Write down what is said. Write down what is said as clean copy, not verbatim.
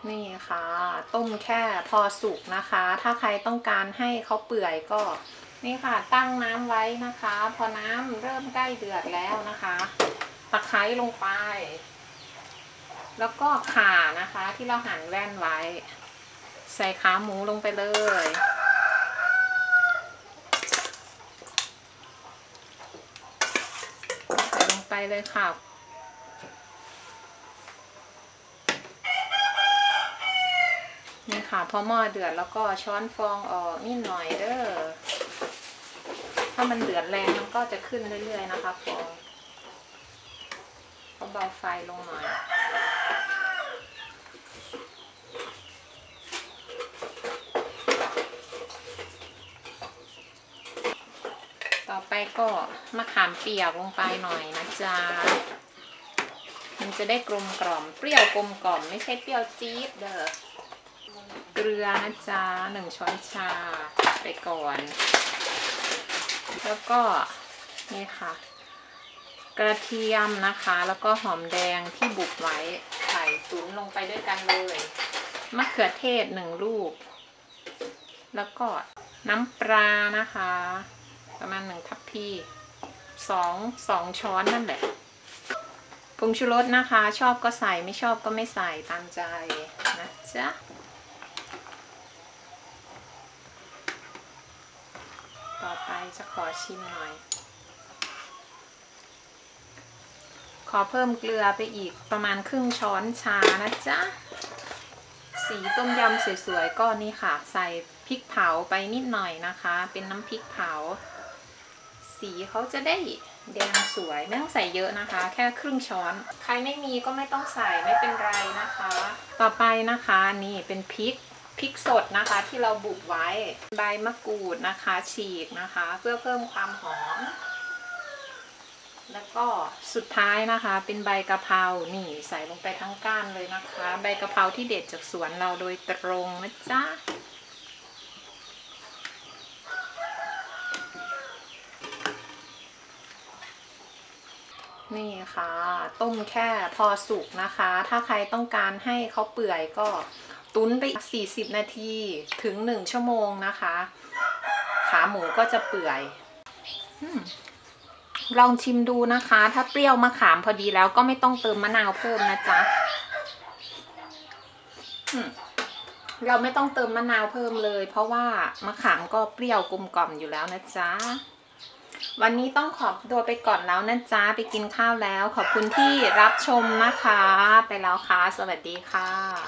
นี่ค่ะต้มแค่พอสุกนะคะ ถ้าใครต้องการให้เขาเปื่อยก็นี่ค่ะตั้งน้ำไว้นะคะ พอน้ำเริ่มใกล้เดือดแล้วนะคะตะไคร้ลงไป แล้วก็ข่านะคะที่เราหั่นแว่นไว้ ใส่ขาหมูลงไปเลยใส่ลงไปเลยค่ะนี่ค่ะพอหม้อเดือดแล้วก็ช้อนฟองออกนิดหน่อยเด้อถ้ามันเดือดแรงมันก็จะขึ้นเรื่อยๆนะคะฟองก็เบาไฟลงหน่อยต่อไปก็มะขามเปียกลงไปหน่อยนะจ๊ะมันจะได้กลมกล่อมเปรี้ยวกลมกล่อมไม่ใช่เปรี้ยวจี๊ดเด้อเกลือนะจ๊ะ1 ช้อนชาไปก่อนแล้วก็นี่ค่ะกระเทียมนะคะแล้วก็หอมแดงที่บุกไว้ใส่ตุ๋นลงไปด้วยกันเลยมะเขือเทศ1 ลูกแล้วก็น้ำปลานะคะประมาณ1 ทัพพี2 ช้อนนั่นแหละผงชูรสนะคะชอบก็ใส่ไม่ชอบก็ไม่ใส่ตามใจนะจ๊ะต่อไปจะขอชิมหน่อยขอเพิ่มเกลือไปอีกประมาณ1/2 ช้อนชานะจ๊ะสีต้มยำสวยๆก็นี่ค่ะใส่พริกเผาไปนิดหน่อยนะคะเป็นน้ำพริกเผาสีเขาจะได้แดงสวยไม่ต้องใส่เยอะนะคะแค่1/2 ช้อนใครไม่มีก็ไม่ต้องใส่ไม่เป็นไรนะคะต่อไปนะคะนี่เป็นพริกสดนะคะที่เราบุกไว้ใบมะกรูดนะคะฉีกนะคะเพื่อเพิ่มความหอมแล้วก็สุดท้ายนะคะเป็นใบกะเพรานี่ใส่ลงไปทั้งก้านเลยนะคะใบกะเพราที่เด็ดจากสวนเราโดยตรงนะจ๊ะนี่ค่ะต้มแค่พอสุกนะคะถ้าใครต้องการให้เขาเปื่อยก็ตุ๋นไป40 นาทีถึง1 ชั่วโมงนะคะขาหมูก็จะเปื่อยลองชิมดูนะคะถ้าเปรี้ยวมะขามพอดีแล้วก็ไม่ต้องเติมมะนาวเพิ่มนะจ๊ะเราไม่ต้องเติมมะนาวเพิ่มเลยเพราะว่ามะขามก็เปรี้ยวกลมกล่อมอยู่แล้วนะจ๊ะวันนี้ต้องขอตัวไปก่อนแล้วนะจ๊ะไปกินข้าวแล้วขอบคุณที่รับชมนะคะไปแล้วค่ะสวัสดีค่ะ